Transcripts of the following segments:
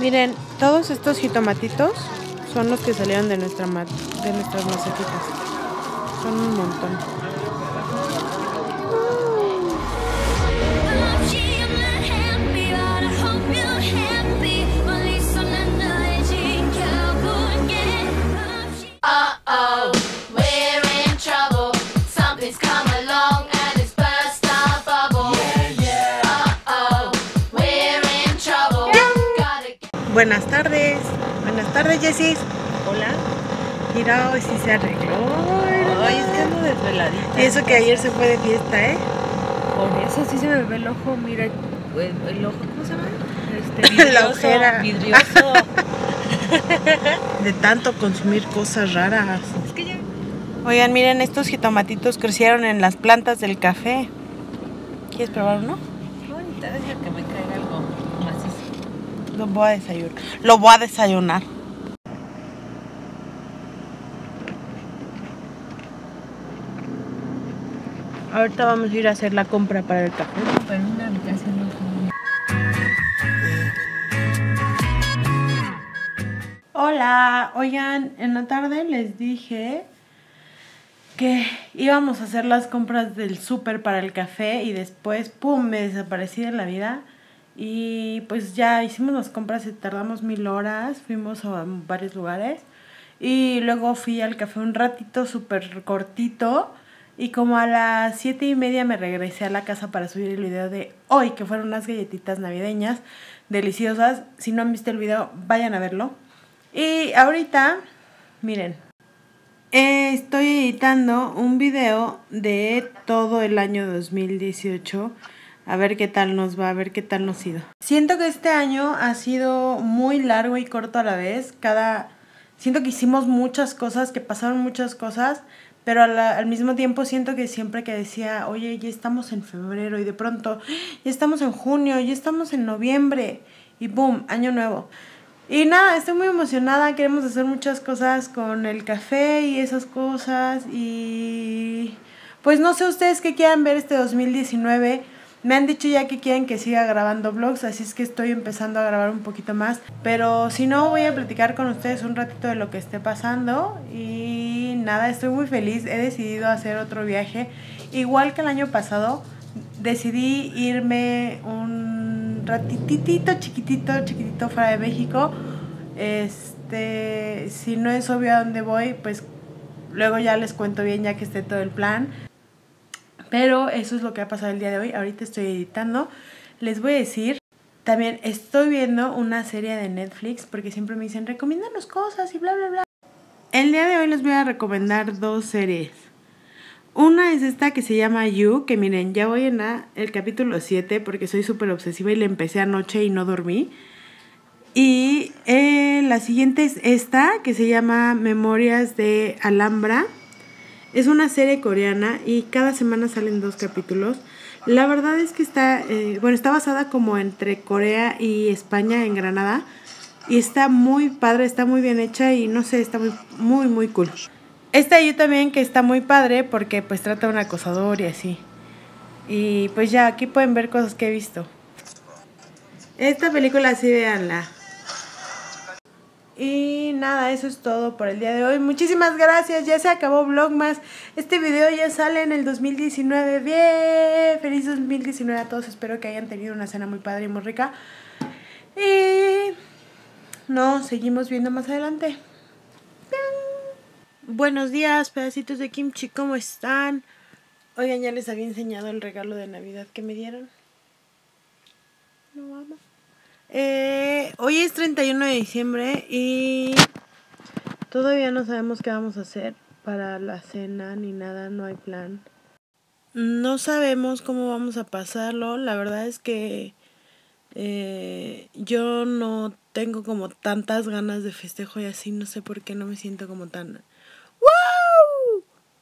Miren, todos estos jitomatitos son los que salieron de nuestras macetitas. Son un montón. Buenas tardes Jessis. Hola. Mira, hoy sí se arregló. Ay, es que ando desveladita. Y eso que ayer se fue de fiesta, ¿eh? Por eso sí se me ve el ojo, mira, el ojo, ¿cómo se llama? La Vidrioso, ojera. vidrioso. De tanto consumir cosas raras. Es que ya... Oigan, miren, estos jitomatitos crecieron en las plantas del café. ¿Quieres probar uno? Qué bonita, deja que me caiga algo macizo. Lo voy a desayunar. Lo voy a desayunar. Ahorita vamos a ir a hacer la compra para el café. Para una habitación no. Hola, oigan, en la tarde les dije que íbamos a hacer las compras del súper para el café y después, pum, me desaparecí de la vida. Y pues ya hicimos las compras y tardamos 1000 horas, fuimos a varios lugares y luego fui al café un ratito súper cortito y como a las 7:30 me regresé a la casa para subir el video de hoy, que fueron unas galletitas navideñas deliciosas. Si no han visto el video, vayan a verlo. Y ahorita, miren, estoy editando un video de todo el año 2018. A ver qué tal nos va, a ver qué tal nos ha ido. Siento que este año ha sido muy largo y corto a la vez. Siento que hicimos muchas cosas, que pasaron muchas cosas, pero al mismo tiempo siento que siempre que decía, oye, ya estamos en febrero, y de pronto, ya estamos en junio, ya estamos en noviembre, y boom, año nuevo. Y nada, estoy muy emocionada, queremos hacer muchas cosas con el café y esas cosas, y pues no sé ustedes qué quieran ver este 2019. Me han dicho ya que quieren que siga grabando vlogs, así es que estoy empezando a grabar un poquito más. Pero si no, voy a platicar con ustedes un ratito de lo que esté pasando. Y nada, estoy muy feliz. He decidido hacer otro viaje. Igual que el año pasado, decidí irme un ratitito, chiquitito fuera de México. Si no es obvio a dónde voy, pues luego ya les cuento bien ya que esté todo el plan. Pero eso es lo que ha pasado el día de hoy. Ahorita estoy editando. Les voy a decir, también estoy viendo una serie de Netflix, porque siempre me dicen, recomiéndanos cosas y bla, bla, bla. El día de hoy les voy a recomendar 2 series. Una es esta que se llama You, que miren, ya voy en el capítulo 7, porque soy súper obsesiva y la empecé anoche y no dormí. Y la siguiente es esta, que se llama Memorias de Alhambra. Es una serie coreana y cada semana salen 2 capítulos. La verdad es que está basada como entre Corea y España, en Granada. Y está muy padre, está muy bien hecha y no sé, está muy cool. Esta yo también que está muy padre porque pues trata de un acosador y así. Y pues ya, aquí pueden ver cosas que he visto. Esta película sí, véanla. Y nada, eso es todo por el día de hoy. Muchísimas gracias, ya se acabó Vlogmas. Este video ya sale en el 2019. Bien, feliz 2019 a todos. Espero que hayan tenido una cena muy padre y muy rica. Y nos seguimos viendo más adelante. Buenos días, pedacitos de kimchi, ¿cómo están? Oigan, ya les había enseñado el regalo de Navidad que me dieron. No, vamos. Hoy es 31 de diciembre y todavía no sabemos qué vamos a hacer para la cena ni nada, no hay plan. No sabemos cómo vamos a pasarlo, la verdad es que yo no tengo como tantas ganas de festejo y así, no sé por qué no me siento como tan ¡wow!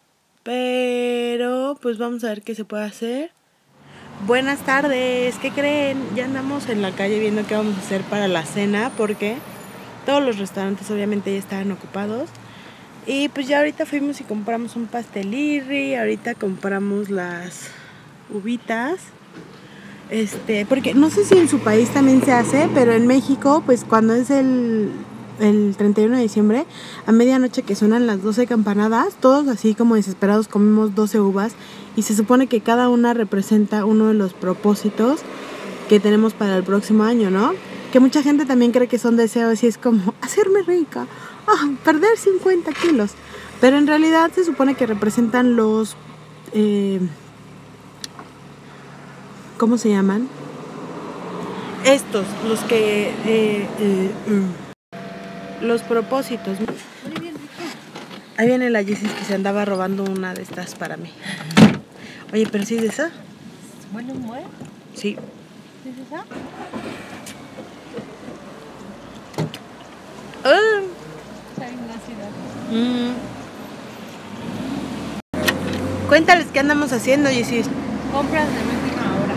Pero pues vamos a ver qué se puede hacer. Buenas tardes, ¿qué creen? Ya andamos en la calle viendo qué vamos a hacer para la cena porque todos los restaurantes obviamente ya estaban ocupados. Y pues ya ahorita fuimos y compramos un pastelirri, ahorita compramos las uvitas. porque no sé si en su país también se hace, pero en México, pues cuando es el 31 de diciembre, a medianoche que suenan las 12 campanadas, todos así como desesperados comemos 12 uvas y se supone que cada una representa uno de los propósitos que tenemos para el próximo año, ¿no? Que mucha gente también cree que son deseos y es como hacerme rica, perder 50 kilos. Pero en realidad se supone que representan los... ¿cómo se llaman? Estos, los que... los propósitos. Ahí viene la Jessis que se andaba robando una de estas para mí. Oye, pero ¿sí es de esa? Bueno, muere. Sí. ¿Es esa? Está bien ácida. Cuéntales qué andamos haciendo, Jessis. Compras de última hora.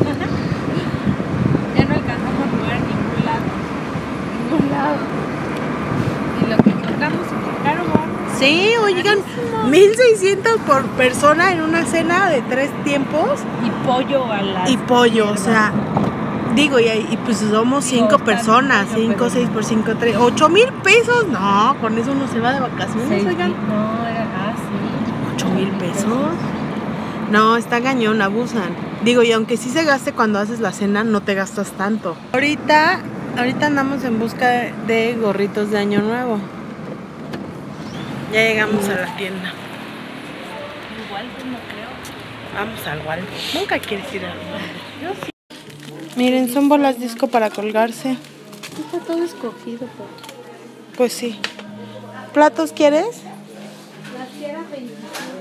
Ya no alcanzamos a comer en ningún lado. Y lo que encontramos súper caro, ¿no? Sí, oigan, 1,600 por persona en una cena de 3 tiempos. Y pollo a la... Y pollo, o sea, digo, y pues somos 5 personas, 5, 6 por 5, 3, 8,000 pesos. No, con eso uno se va de vacaciones, oigan. No, era así. 8,000 pesos. No, está cañón, abusan. Digo, y aunque sí se gaste cuando haces la cena, no te gastas tanto. Ahorita andamos en busca de gorritos de Año Nuevo. Ya llegamos a la tienda. Igual, no creo. Vamos al Waldo. Nunca quieres ir al Waldo. Yo sí. Miren, son bolas disco para colgarse. Está todo escogido, por... Pues sí. ¿Platos quieres? Las quiero 25.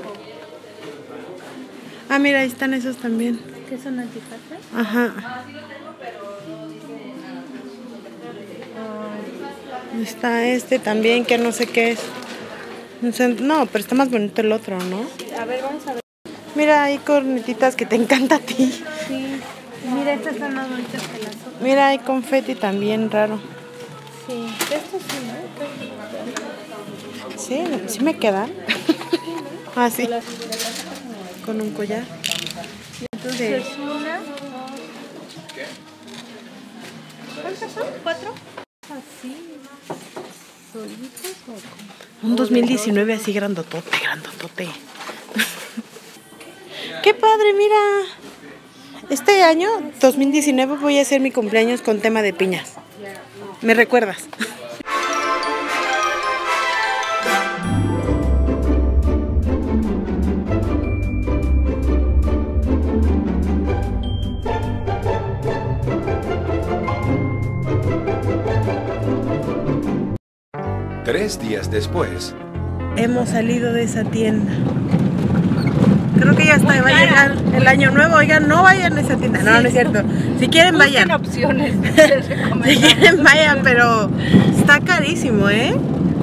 Ah, mira, ahí están esos también. ¿Qué son antifaces? Ajá. Está este también, que no sé qué es. No, pero está más bonito el otro, ¿no? A ver, vamos a ver. Mira, hay cornetitas que te encanta a ti. Sí. Mira, estas son más bonitas que las otras. Mira, hay confeti también raro. Sí. Estos sí, ¿no? Sí, sí me quedan. Ah, sí. Con un collar. Entonces, una, dos. ¿Cuántas son? ¿4? Así. ¿Solitos o cómo? Un 2019 así grandotote. ¡Qué padre, mira! Este año, 2019, voy a hacer mi cumpleaños con tema de piñas. ¿Me recuerdas? Tres días después. Hemos salido de esa tienda. Creo que ya está, va a llegar el año nuevo. Oigan, no vayan a esa tienda. No, no es cierto. Si quieren, vayan. Opciones. Si quieren, vayan, pero está carísimo, ¿eh?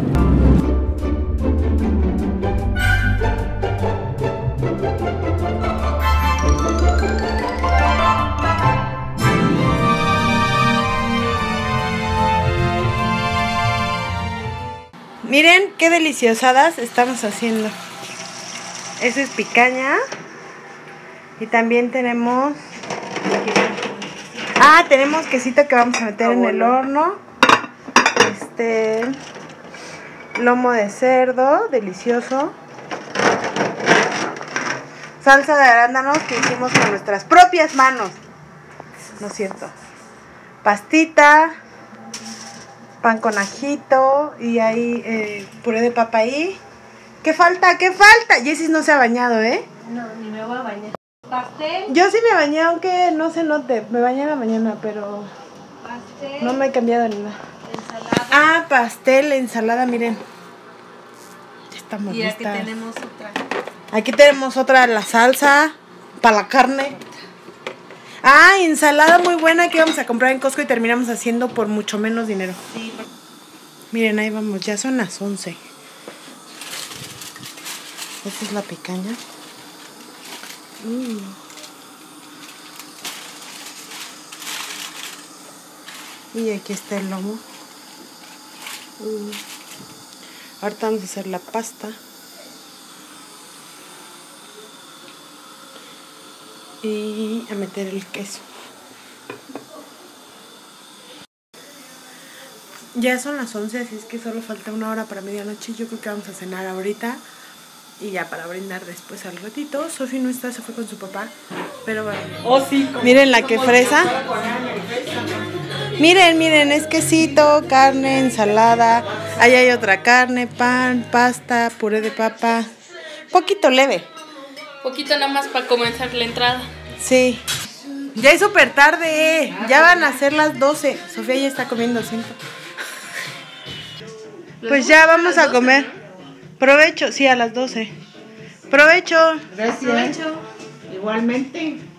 Miren qué deliciosadas estamos haciendo. Esa es picaña. Y también tenemos... tenemos quesito que vamos a meter en el horno. Lomo de cerdo, delicioso. Salsa de arándanos que hicimos con nuestras propias manos. No es cierto. Pastita. Pan con ajito. Y ahí puré de papa ahí. ¿Qué falta? ¿Qué falta? Jessis no se ha bañado, ¿eh? No, ni me voy a bañar. Pastel. Yo sí me bañé, aunque no se note. Me bañé en la mañana, pero Pastel. no me he cambiado ni nada. Ensalada. Pastel, ensalada, miren. Ya estamos Y aquí listas. tenemos otra. Aquí tenemos otra, la salsa para la carne. Ensalada muy buena que íbamos a comprar en Costco y terminamos haciendo por mucho menos dinero. Sí. Miren, ahí vamos, ya son las 11. Esta es la picaña. Y aquí está el lomo. Ahorita vamos a hacer la pasta. Y a meter el queso. Ya son las 11, así es que solo falta 1 hora para medianoche. Yo creo que vamos a cenar ahorita y ya para brindar después al ratito. Sofi no está, se fue con su papá, pero bueno. Oh, sí. Miren la que fresa. Miren, es quesito, carne, ensalada. Ahí hay otra carne, pan, pasta, puré de papa. Poquito leve. Poquito nada más para comenzar la entrada. Sí. Ya es súper tarde. Ya van a ser las 12. Sofía ya está comiendo, siento. Pues ya vamos a comer. Provecho, sí, a las 12. Provecho. Gracias. Igualmente.